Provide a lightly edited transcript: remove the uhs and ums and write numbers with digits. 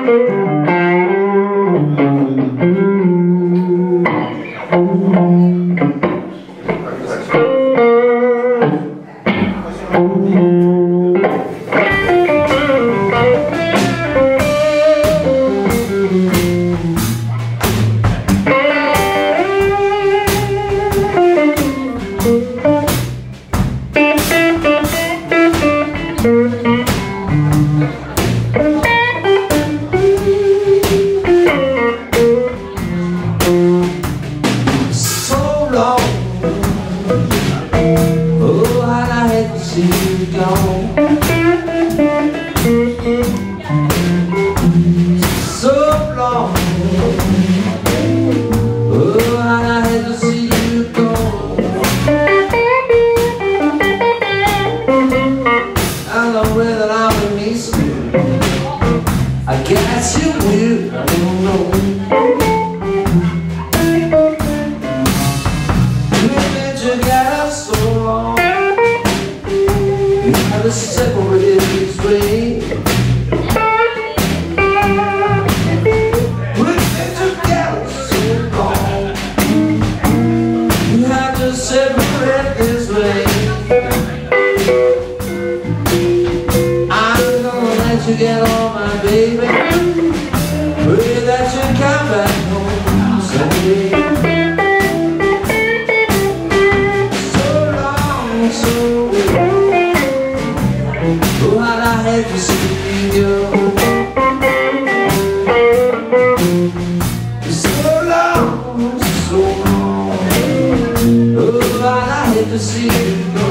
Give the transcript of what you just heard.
I guess you will, I don't know. We've been together so long, we had to separate this way. We've been together so long, we had to separate this way. I'm gonna let you get on my baby, pray that you come back home someday. So long, so oh, how I hate to see you go. So long, oh, how I hate to see you go.